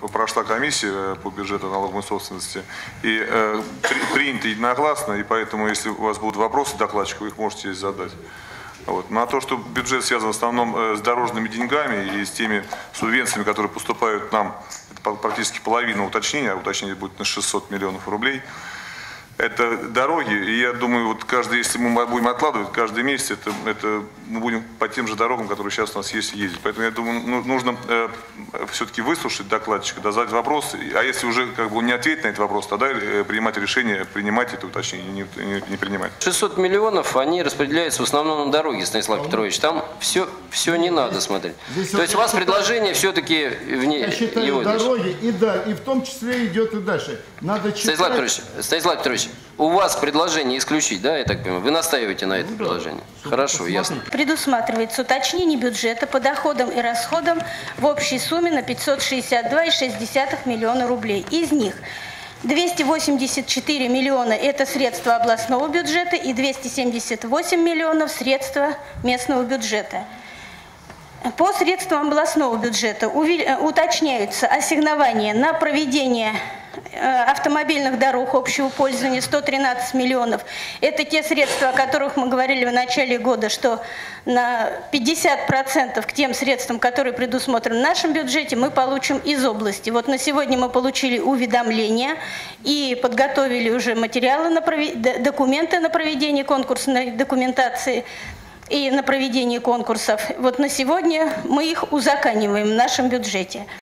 прошла комиссия по бюджету налоговой собственности и принята единогласно, и поэтому, если у вас будут вопросы докладчиков, вы их можете здесь задать. Вот. На то, что бюджет связан в основном с дорожными деньгами и с теми субвенциями, которые поступают нам, это практически половина уточнения, а уточнение будет на 600 миллионов рублей. Это дороги, и я думаю, вот если мы будем откладывать каждый месяц, мы будем по тем же дорогам, которые сейчас у нас есть, ездить. Поэтому я думаю, нужно все-таки выслушать докладчика, задать вопрос, а если уже он не ответит на этот вопрос, тогда принимать решение, принимать это уточнение, не принимать. 600 миллионов, они распределяются в основном на дороги, Станислав Петрович. Там все не надо смотреть. То есть у вас предложение все-таки вне его. Дороги, и в том числе идет и дальше. Надо читать... Станислав Петрович, у вас предложение исключить, да, я так понимаю? Вы настаиваете на это предложение? Хорошо, ясно. Предусматривается уточнение бюджета по доходам и расходам в общей сумме на 562,6 миллиона рублей. Из них 284 миллиона – это средства областного бюджета и 278 миллионов – средства местного бюджета. По средствам областного бюджета уточняются ассигнования на проведение автомобильных дорог общего пользования 113 миллионов. Это те средства, о которых мы говорили в начале года, что на 50% к тем средствам, которые предусмотрены в нашем бюджете, мы получим из области. Вот на сегодня мы получили уведомления и подготовили уже материалы, документы на проведение конкурсной документации и на проведение конкурсов. Вот на сегодня мы их узакониваем в нашем бюджете.